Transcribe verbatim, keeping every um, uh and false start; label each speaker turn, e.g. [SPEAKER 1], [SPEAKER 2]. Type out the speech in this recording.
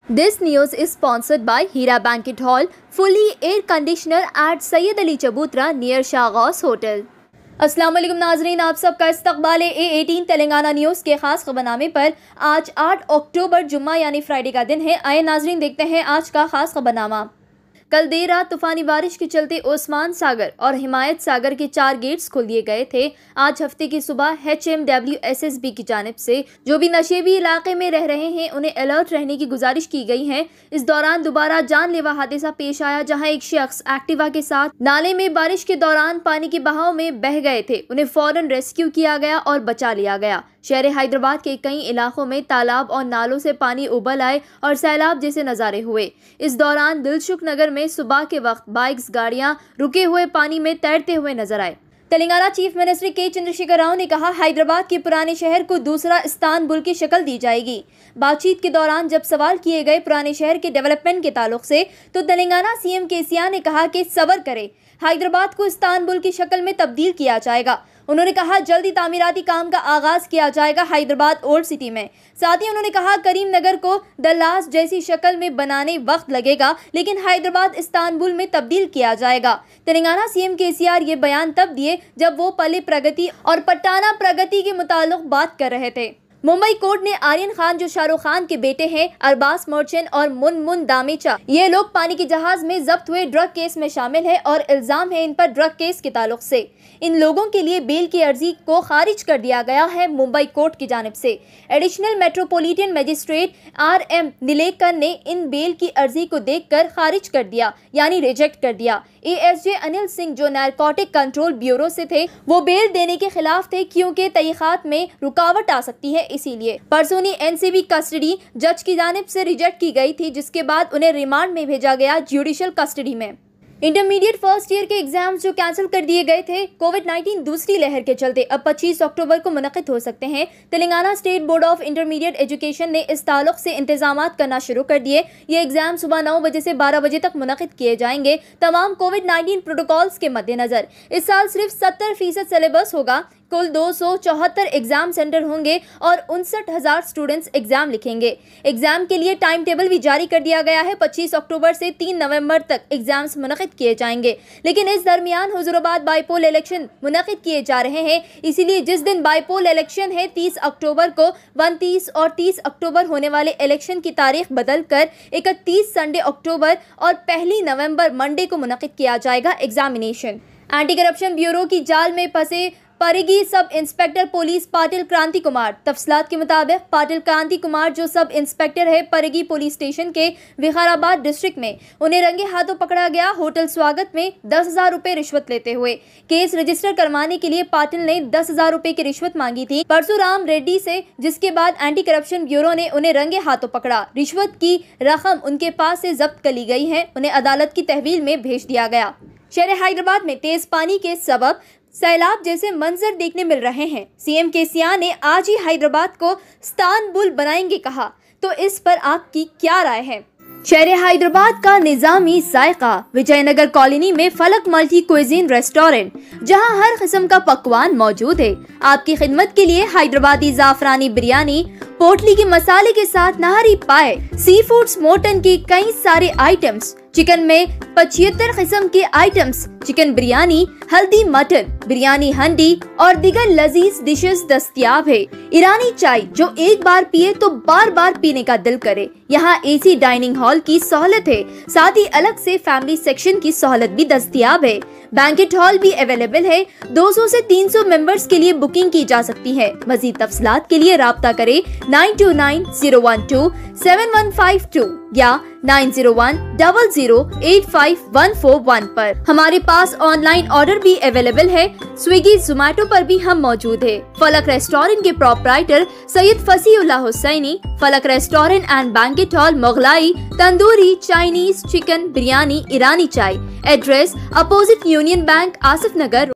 [SPEAKER 1] This news is sponsored by Hira Banquet Hall, fully air conditioner at Sayyid Ali Chabutra near Shahghaus Hotel. अस्सलाम वालेकुम नाजरीन, आप सबका इस्तकबाल है ए एटीन तेलंगाना न्यूज़ के खास खबरनामे पर। आज आठ अक्टूबर जुम्मा यानी फ्राइडे का दिन है। आए नाजरीन देखते हैं आज का खास खबरनामा। कल देर रात तूफानी बारिश के चलते ओस्मान सागर और हिमायत सागर के चार गेट्स खोल दिए गए थे। आज हफ्ते की सुबह H M W S S B की जानिब से जो भी नशेबी इलाके में रह रहे हैं उन्हें अलर्ट रहने की गुजारिश की गई है। इस दौरान दोबारा जानलेवा हादसा पेश आया, जहां एक शख्स एक्टिवा के साथ नाले में बारिश के दौरान पानी के बहाव में बह गए थे। उन्हें फौरन रेस्क्यू किया गया और बचा लिया गया। शहर हैदराबाद के कई इलाकों में तालाब और नालों से पानी उबल आए और सैलाब जैसे नज़ारे हुए। इस दौरान दिलसुख नगर में सुबह के वक्त बाइक्स गाड़ियां रुके हुए पानी में तैरते हुए नजर आए। तेलंगाना चीफ मिनिस्टर के चंद्रशेखर राव ने कहा, हैदराबाद के पुराने शहर को दूसरा इस्तानबुल की शक्ल दी जाएगी। बातचीत के दौरान जब सवाल किए गए पुराने शहर के डेवलपमेंट के ताल्लुक से, तो तेलंगाना सीएम केसीआर ने कहा कि सब्र करें, हैदराबाद को इस्तानबुल की शक्ल में तब्दील किया जाएगा। उन्होंने कहा जल्दी तामीराती काम का आगाज किया जाएगा हैदराबाद ओल्ड सिटी में। साथ ही उन्होंने कहा करीम नगर को दल्लास जैसी शक्ल में बनाने वक्त लगेगा, लेकिन हैदराबाद इस्तानबुल में तब्दील किया जाएगा। तेलंगाना सीएम केसीआर ये बयान तब दिए जब वो पल्ले प्रगति और पट्टाना प्रगति के मुताल्लिक बात कर रहे थे। मुंबई कोर्ट ने आर्यन खान, जो शाहरुख खान के बेटे हैं, अरबाज मर्चेंट और मुनमुन दामेचा, ये लोग पानी के जहाज में जब्त हुए ड्रग केस में शामिल है और इल्जाम है इन पर ड्रग केस के ताल्लुक से। इन लोगों के लिए बेल की अर्जी को खारिज कर दिया गया है मुंबई कोर्ट की जानिब से। Additional metropolitan magistrate R M Nilekar ने इन बेल की अर्जी को देखकर खारिज कर दिया, यानी रिजेक्ट कर दिया। A S J Anil Singh, जो नारकोटिक कंट्रोल ब्यूरो से थे, वो बेल देने के खिलाफ थे क्योंकि तहकीकात में रुकावट आ सकती है, इसीलिए परसों एन सी बी कस्टडी जज की जानिब से रिजेक्ट की गई थी, जिसके बाद उन्हें रिमांड में भेजा गया जुडिशल कस्टडी में। इंटरमीडिएट फर्स्ट ईयर के एग्जाम्स जो कैंसिल कर दिए गए थे कोविड नाइन्टीन दूसरी लहर के चलते, अब पच्चीस अक्टूबर को मुनक़िद हो सकते हैं। Telangana state board of intermediate education ने इस ताल्लुक से इंतजाम करना शुरू कर दिए। ये एग्जाम सुबह नौ बजे से बारह बजे तक मुनक़िद किए जाएंगे, तमाम कोविड नाइन्टीन प्रोटोकॉल्स के मद्देनजर। इस साल सिर्फ सत्तर फीसद सिलेबस होगा। कुल दो सौ चौहत्तर एग्जाम सेंटर होंगे और उनसठ हजार स्टूडेंट्स एग्जाम लिखेंगे। एग्जाम के लिए टाइम टेबल भी जारी कर दिया गया है। पच्चीस अक्टूबर से तीन नवंबर तक एग्जाम्स मुनक़िद किए जाएंगे, लेकिन इस दरमियान हुजूराबाद बाईपोल इलेक्शन मुनक़िद किए जा रहे हैं। इसीलिए जिस दिन बाईपोल इलेक्शन है तीस अक्टूबर को, उनतीस और तीस अक्टूबर होने वाले इलेक्शन की तारीख बदल कर इकतीस संडे अक्टूबर और पहली नवंबर मंडे को मुनक़िद किया जाएगा एग्जामिनेशन। एंटी करप्शन ब्यूरो की जाल में फंसे Parigi sub inspector police Patil क्रांति कुमार। तफसीलात के मुताबिक पाटिल क्रांति कुमार, जो सब इंस्पेक्टर है परिगी पुलिस स्टेशन के विकाराबाद डिस्ट्रिक्ट में, उन्हें रंगे हाथों पकड़ा गया होटल स्वागत में दस हजार रुपए रिश्वत लेते हुए। केस रजिस्टर करवाने के लिए पाटिल ने दस हजार रुपए की रिश्वत मांगी थी परशुराम रेड्डी से, जिसके बाद एंटी करप्शन ब्यूरो ने उन्हें रंगे हाथों पकड़ा। रिश्वत की रकम उनके पास से जब्त कर ली गई है। उन्हें अदालत की तहवील में भेज दिया गया। शहर हैदराबाद में तेज पानी के सबब सैलाब जैसे मंजर देखने मिल रहे हैं। सीएम केसीआर ने आज ही हैदराबाद को इस्तानबुल बनाएंगे कहा, तो इस पर आपकी क्या राय है? शहर हैदराबाद का निजामी जायका विजयनगर कॉलोनी में फलक मल्टी क्विजीन रेस्टोरेंट, जहां हर किस्म का पकवान मौजूद है। आपकी खिदमत के लिए हैदराबादी जाफरानी बिरयानी, पोटली के मसाले के साथ नहरी पाए, सी फूड्स, मोटन के कई सारे आइटम्स, चिकन में पचहत्तर किस्म के आइटम्स, चिकन बिरयानी, हल्दी मटन, बिरयानी हंडी और दिगर लजीज डिशेस दस्तयाब है। ईरानी चाय जो एक बार पिए तो बार बार पीने का दिल करे। यहाँ एसी डाइनिंग हॉल की सहूलत है, साथ ही अलग से फैमिली सेक्शन की सहूलत भी दस्तयाब है। बैंकेट हॉल भी अवेलेबल है। दो सौ से तीन सौ मेंबर्स के लिए बुकिंग की जा सकती है। मजीद तफसीलात के लिए राब्ता करें nine two nine zero one two seven one five two या nine zero one double zero eight five one four one पर। हमारे पास ऑनलाइन ऑर्डर भी अवेलेबल है। स्विगी, जोमैटो पर भी हम मौजूद है। फलक रेस्टोरेंट के proprietor Syed Fasiullah Hussaini. Falak restaurant and banquet hall, Mughlai, tandoori, Chinese, chicken, biryani, Irani चाय। Address opposite Union Bank, Asif नगर।